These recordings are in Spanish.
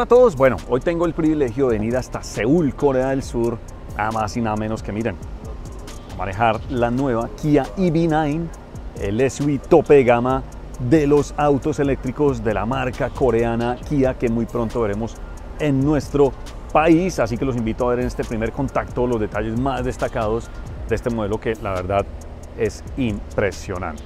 a todos, bueno, hoy tengo el privilegio de venir hasta Seúl, Corea del Sur, nada más y nada menos que miren, a manejar la nueva Kia EV9, el SUV tope de gama de los autos eléctricos de la marca coreana Kia, que muy pronto veremos en nuestro país, así que los invito a ver en este primer contacto los detalles más destacados de este modelo que la verdad es impresionante.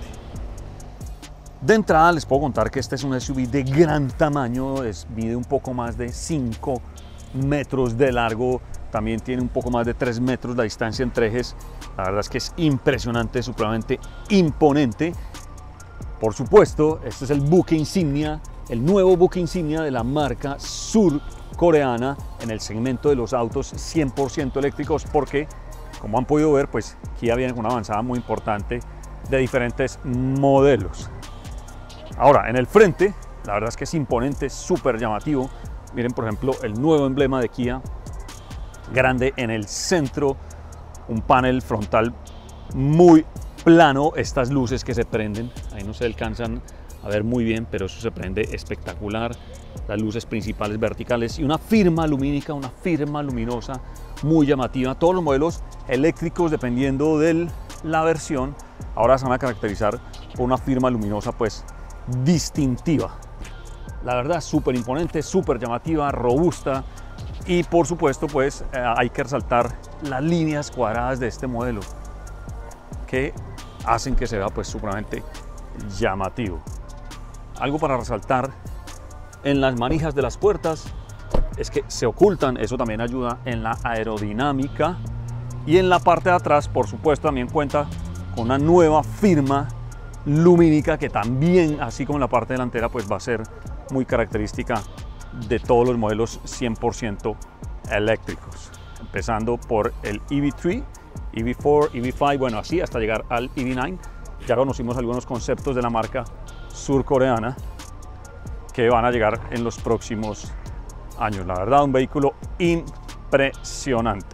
De entrada les puedo contar que este es un SUV de gran tamaño, mide un poco más de 5 metros de largo, también tiene un poco más de 3 metros la distancia entre ejes. La verdad es que es impresionante, supremamente imponente. Por supuesto, este es el buque insignia, el nuevo buque insignia de la marca surcoreana en el segmento de los autos 100% eléctricos, porque como han podido ver, pues Kia viene con una avanzada muy importante de diferentes modelos. Ahora, en el frente, la verdad es que es imponente, súper llamativo. Miren, por ejemplo, el nuevo emblema de Kia, grande en el centro, un panel frontal muy plano, estas luces que se prenden, ahí no se alcanzan a ver muy bien, pero eso se prende espectacular, las luces principales verticales y una firma lumínica, una firma luminosa muy llamativa. Todos los modelos eléctricos, dependiendo de la versión, ahora se van a caracterizar por una firma luminosa pues distintiva. La verdad, súper imponente, súper llamativa, robusta, y por supuesto pues hay que resaltar las líneas cuadradas de este modelo que hacen que se vea pues supremamente llamativo. Algo para resaltar en las manijas de las puertas es que se ocultan, eso también ayuda en la aerodinámica, y en la parte de atrás por supuesto también cuenta con una nueva firma lumínica que también, así como en la parte delantera, pues va a ser muy característica de todos los modelos 100% eléctricos, empezando por el EV3, EV4, EV5, bueno, así hasta llegar al EV9. Ya conocimos algunos conceptos de la marca surcoreana que van a llegar en los próximos años. La verdad, un vehículo impresionante.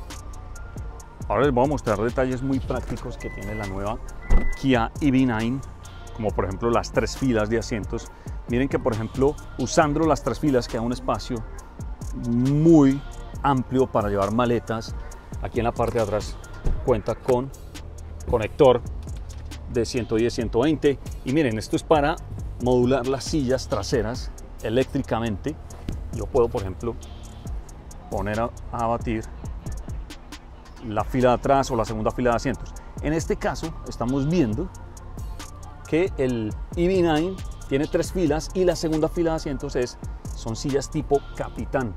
Ahora les voy a mostrar detalles muy prácticos que tiene la nueva Kia EV9, como por ejemplo las 3 filas de asientos. Miren que por ejemplo, usando las 3 filas queda un espacio muy amplio para llevar maletas. Aquí en la parte de atrás cuenta con conector de 110-120, y miren, esto es para modular las sillas traseras eléctricamente. Yo puedo por ejemplo poner a batir la fila de atrás o la segunda fila de asientos. En este caso estamos viendo que el EV9 tiene 3 filas y la segunda fila de asientos son sillas tipo capitán,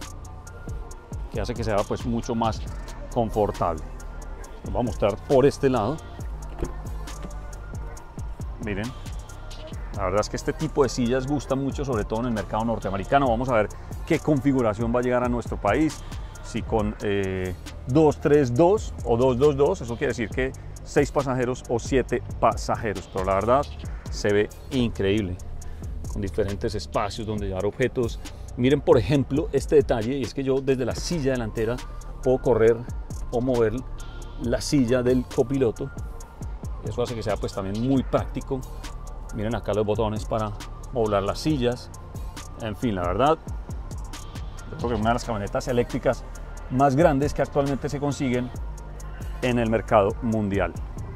que hace que sea pues mucho más confortable. Les voy a mostrar por este lado. Miren, la verdad es que este tipo de sillas gusta mucho, sobre todo en el mercado norteamericano. Vamos a ver qué configuración va a llegar a nuestro país, si con 232 o 222, eso quiere decir que 6 pasajeros o 7 pasajeros, pero la verdad se ve increíble, con diferentes espacios donde llevar objetos. Miren por ejemplo este detalle, y es que yo desde la silla delantera puedo correr o mover la silla del copiloto. Eso hace que sea pues también muy práctico. Miren acá los botones para mover las sillas. En fin, la verdad, yo creo que es una de las camionetas eléctricas más grandes que actualmente se consiguen en el mercado mundial.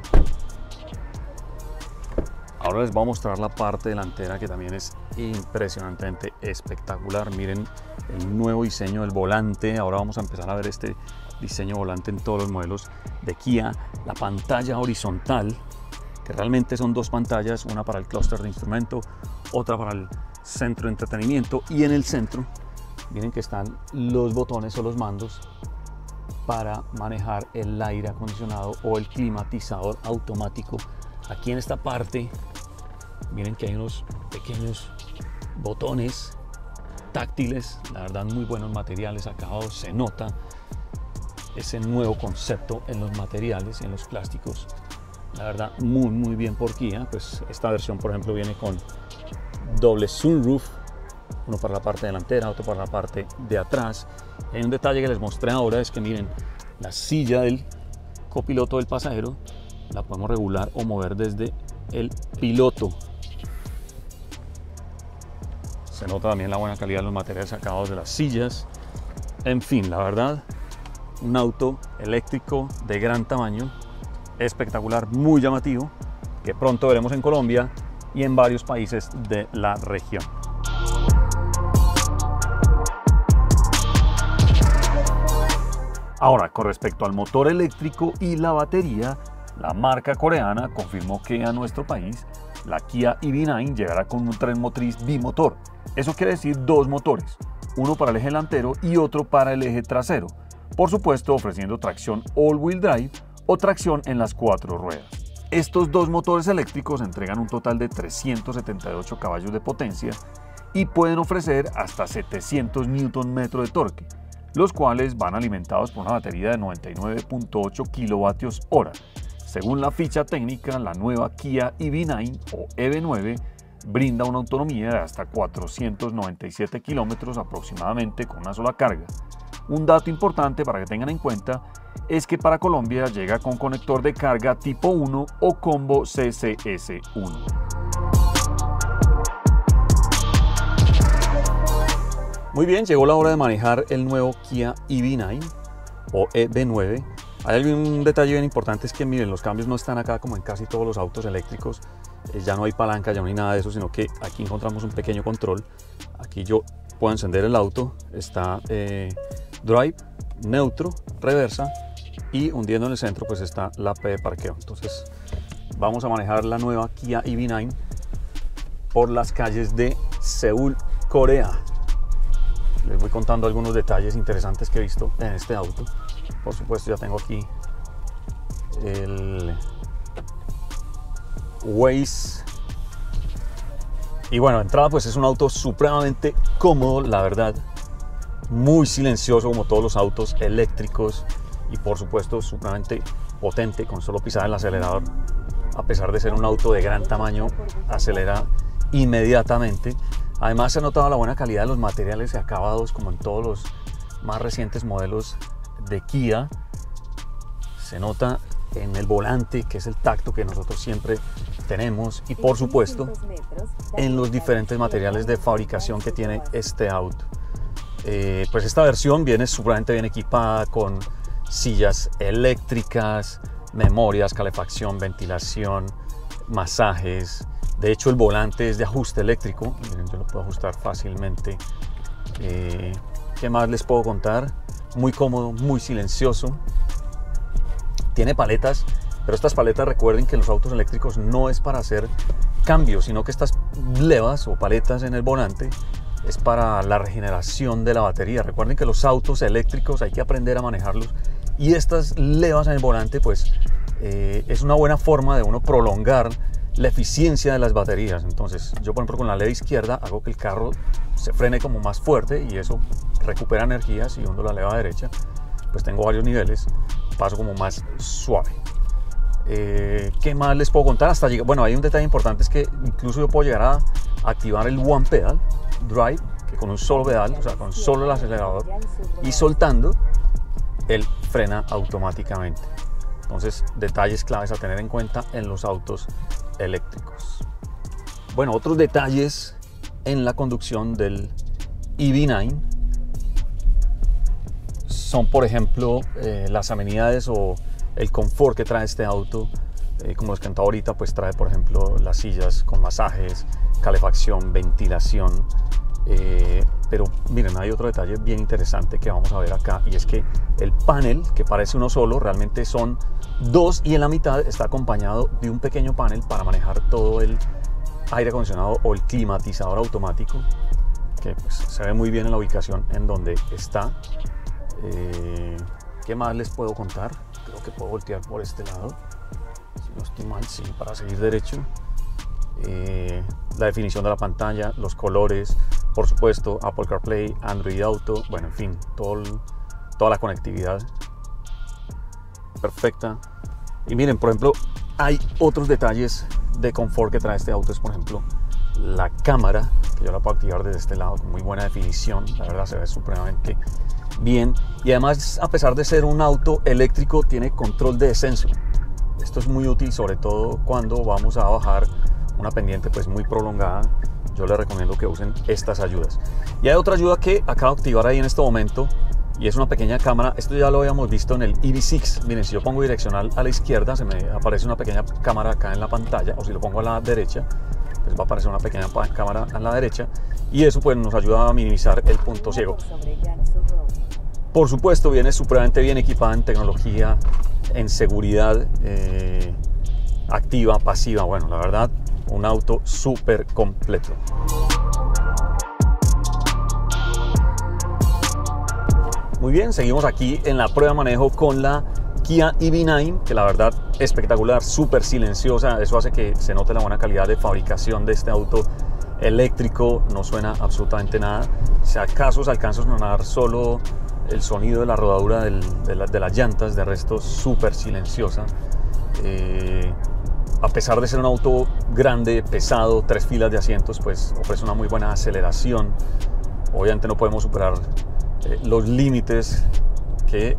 Ahora les voy a mostrar la parte delantera, que también es impresionantemente espectacular. Miren el nuevo diseño del volante. Ahora vamos a empezar a ver este diseño volante en todos los modelos de Kia. La pantalla horizontal, que realmente son 2 pantallas, una para el clúster de instrumento, otra para el centro de entretenimiento, y en el centro miren que están los botones o los mandos para manejar el aire acondicionado o el climatizador automático. Aquí en esta parte miren que hay unos pequeños botones táctiles, la verdad muy buenos materiales acabados, se nota ese nuevo concepto en los materiales, en los plásticos. La verdad muy bien por Kia. Pues esta versión por ejemplo viene con doble sunroof, uno para la parte delantera, otro para la parte de atrás. Hay un detalle que les mostré ahora, es que miren, la silla del copiloto del pasajero la podemos regular o mover desde el piloto. Se nota también la buena calidad de los materiales sacados de las sillas. En fin, la verdad, un auto eléctrico de gran tamaño, espectacular, muy llamativo, que pronto veremos en Colombia y en varios países de la región. Ahora, con respecto al motor eléctrico y la batería, la marca coreana confirmó que a nuestro país la Kia EV9 llegará con un tren motriz bimotor. Eso quiere decir dos motores, uno para el eje delantero y otro para el eje trasero. Por supuesto, ofreciendo tracción all-wheel drive o tracción en las 4 ruedas. Estos dos motores eléctricos entregan un total de 378 caballos de potencia y pueden ofrecer hasta 700 Nm de torque, los cuales van alimentados por una batería de 99.8 kWh. Según la ficha técnica, la nueva Kia EV9 o EV9 brinda una autonomía de hasta 497 km aproximadamente con una sola carga. Un dato importante para que tengan en cuenta es que para Colombia llega con conector de carga tipo 1 o combo CCS1. Muy bien, llegó la hora de manejar el nuevo Kia EV9 o EV9. Hay un detalle bien importante, es que miren, los cambios no están acá como en casi todos los autos eléctricos. Ya no hay palanca, ya no hay nada de eso, sino que aquí encontramos un pequeño control. Aquí yo puedo encender el auto, está drive, neutro, reversa, y hundiendo en el centro pues está la P de parqueo. Entonces vamos a manejar la nueva Kia EV9 por las calles de Seúl, Corea. Les voy contando algunos detalles interesantes que he visto en este auto. Por supuesto, ya tengo aquí el Waze. Y bueno, de entrada pues es un auto supremamente cómodo, la verdad. Muy silencioso como todos los autos eléctricos. Y por supuesto supremamente potente, con solo pisar el acelerador. A pesar de ser un auto de gran tamaño, acelera inmediatamente. Además se ha notado la buena calidad de los materiales y acabados, como en todos los más recientes modelos de Kia. Se nota en el volante, que es el tacto que nosotros siempre tenemos, y por supuesto en los diferentes materiales de fabricación que tiene este auto. Pues esta versión viene supremamente bien equipada con sillas eléctricas, memorias, calefacción, ventilación, masajes. De hecho, el volante es de ajuste eléctrico. Miren, yo lo puedo ajustar fácilmente. ¿Qué más les puedo contar? Muy cómodo, muy silencioso. Tiene paletas, pero estas paletas, recuerden que los autos eléctricos no es para hacer cambios, sino que estas levas o paletas en el volante es para la regeneración de la batería. Recuerden que los autos eléctricos hay que aprender a manejarlos, y estas levas en el volante pues es una buena forma de uno prolongar la eficiencia de las baterías. Entonces yo, por ejemplo, con la leva izquierda hago que el carro se frene como más fuerte y eso recupera energías, y hundo la leva derecha pues tengo varios niveles, paso como más suave. ¿Qué más les puedo contar? Hasta llegar, bueno, hay un detalle importante, es que incluso yo puedo llegar a activar el One Pedal Drive, que con un solo pedal, o sea, con solo el acelerador y soltando, él frena automáticamente. Entonces, detalles claves a tener en cuenta en los autos eléctricos. Bueno, otros detalles en la conducción del EV9 son, por ejemplo, las amenidades o el confort que trae este auto. Como les contaba ahorita, pues trae, por ejemplo, las sillas con masajes, calefacción, ventilación. Pero miren, hay otro detalle bien interesante que vamos a ver acá, y es que el panel, que parece uno solo, realmente son dos, y en la mitad está acompañado de un pequeño panel para manejar todo el aire acondicionado o el climatizador automático, que pues se ve muy bien en la ubicación en donde está. ¿Qué más les puedo contar? Creo que puedo voltear por este lado, si no estoy mal, sí, para seguir derecho. La definición de la pantalla, los colores, por supuesto Apple CarPlay, Android Auto, bueno, en fin, toda la conectividad perfecta. Y miren, por ejemplo, hay otros detalles de confort que trae este auto. Es, por ejemplo, la cámara, que yo la puedo activar desde este lado con muy buena definición. La verdad se ve supremamente bien, y además, a pesar de ser un auto eléctrico, tiene control de descenso. Esto es muy útil, sobre todo cuando vamos a bajar una pendiente pues muy prolongada. yo les recomiendo que usen estas ayudas. Y hay otra ayuda que acabo de activar ahí en este momento, y es una pequeña cámara. Esto ya lo habíamos visto en el EV6. Miren, si yo pongo direccional a la izquierda, se me aparece una pequeña cámara acá en la pantalla, o si lo pongo a la derecha, pues va a aparecer una pequeña cámara a la derecha, y eso pues nos ayuda a minimizar el punto ciego. Por supuesto, viene supremamente bien equipada en tecnología, en seguridad activa, pasiva. Bueno, la verdad, un auto súper completo. Muy bien, seguimos aquí en la prueba de manejo con la Kia EV9, que la verdad espectacular, súper silenciosa. Eso hace que se note la buena calidad de fabricación de este auto eléctrico. No suena absolutamente nada. Si acaso se alcanza a sonar solo el sonido de la rodadura de las llantas, de resto súper silenciosa. A pesar de ser un auto grande, pesado, 3 filas de asientos, pues ofrece una muy buena aceleración. Obviamente no podemos superar los límites que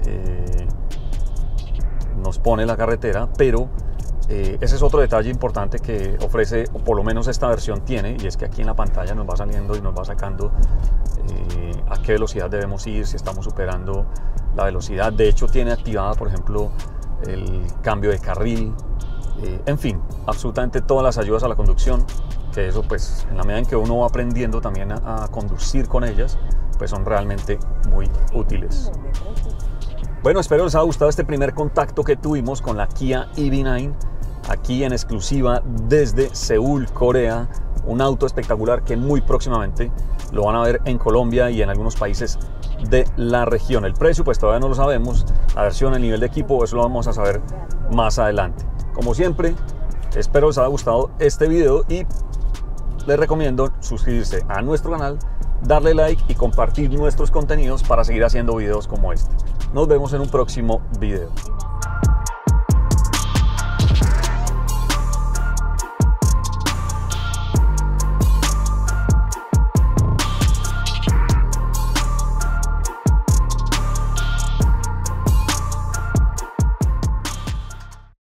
nos pone la carretera, pero ese es otro detalle importante que ofrece, o por lo menos esta versión tiene, y es que aquí en la pantalla nos va saliendo y nos va sacando a qué velocidad debemos ir, si estamos superando la velocidad. De hecho, tiene activada, por ejemplo, el cambio de carril, en fin, absolutamente todas las ayudas a la conducción, que eso pues en la medida en que uno va aprendiendo también a conducir con ellas, pues son realmente muy útiles. Bueno, espero les haya gustado este primer contacto que tuvimos con la Kia EV9, aquí en exclusiva desde Seúl, Corea. Un auto espectacular que muy próximamente lo van a ver en Colombia y en algunos países de la región. El precio pues todavía no lo sabemos, la versión, el nivel de equipo, eso lo vamos a saber más adelante. Como siempre, espero les haya gustado este video y les recomiendo suscribirse a nuestro canal, darle like y compartir nuestros contenidos para seguir haciendo videos como este. Nos vemos en un próximo video.